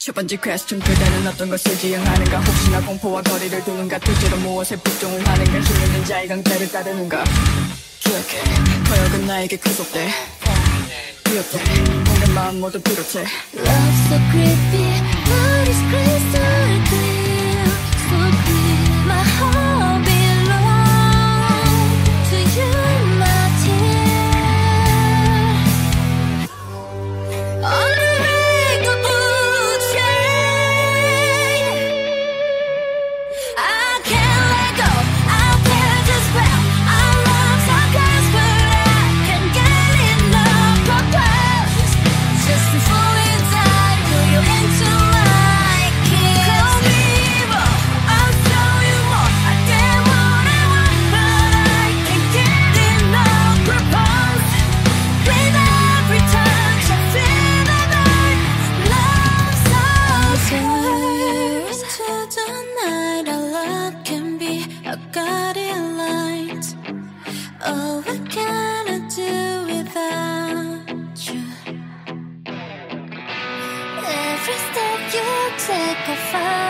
첫 번째 퀘스천 그대는 어떤 것을 지향하는가 혹시나 공포와 거리를 두는가 둘째로 무엇에 복종을 하는가 힘 있는 자의 강제를 따르는가 기억해 거역은 나에게 구속돼 기억돼 몸과 마음 모두 비롯해 Love so creepy but it's crystal clear so clear my heart belongs to you my dear unbreakable chain I can't let go I can't just spell our love's so close but I can't get enough of close just before we die pull you into my kiss call me evil I'll show you more I get what I want but I can't get enough propose with every touch I feel the night love so close to the night our love can be a guiding light oh what can I do without you every step you take I find